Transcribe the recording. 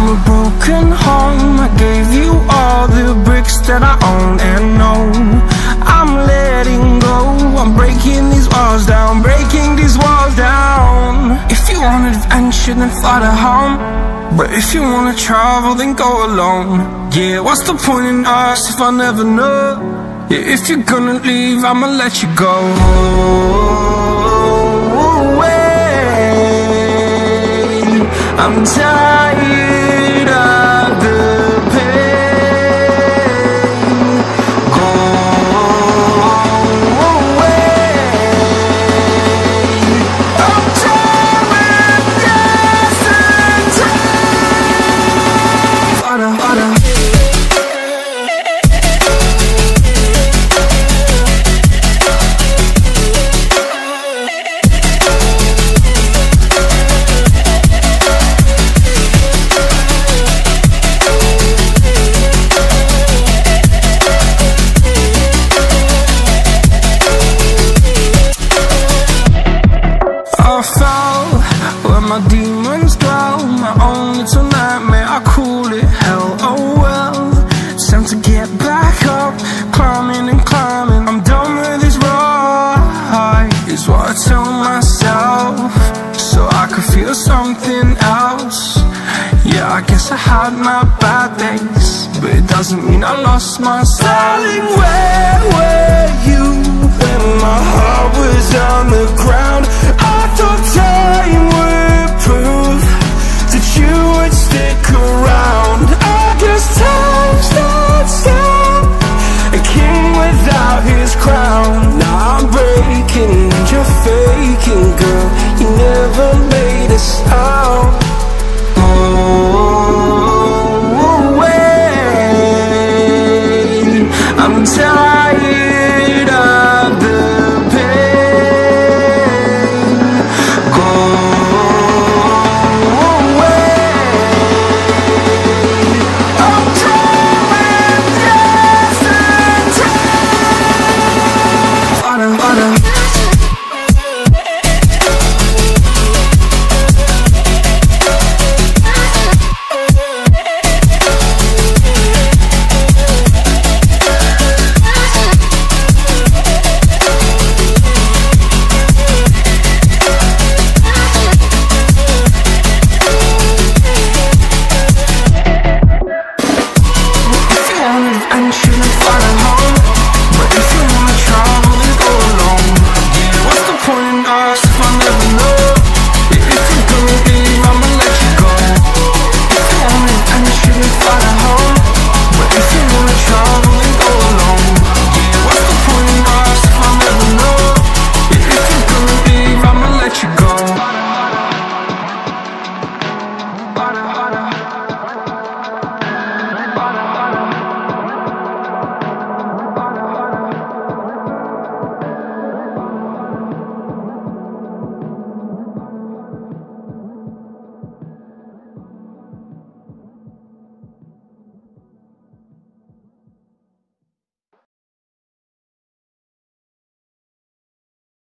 from a broken home. I gave you all the bricks that I own and know. I'm letting go, I'm breaking these walls down, breaking these walls down. If you want adventure, then fly to home. But if you wanna travel, then go alone. Yeah, what's the point in us if I never know? Yeah, if you're gonna leave, I'ma let you go. I'm tired of the pain. Go away. I'm tired of yesterday. Harder, harder. My demons dwell, my own little nightmare, I call it hell, oh well. It's time to get back up, climbing and climbing. I'm done with this ride, is what I tell myself, so I could feel something else. Yeah, I guess I had my bad days, but it doesn't mean I lost my style. Darling, where were you when my heart was on the ground? I thought time would prove that you would stick around. I guess time stood still, a king without his crown. Now I'm breaking and you're faking, girl. You never made a sound. Oh, wait, I'm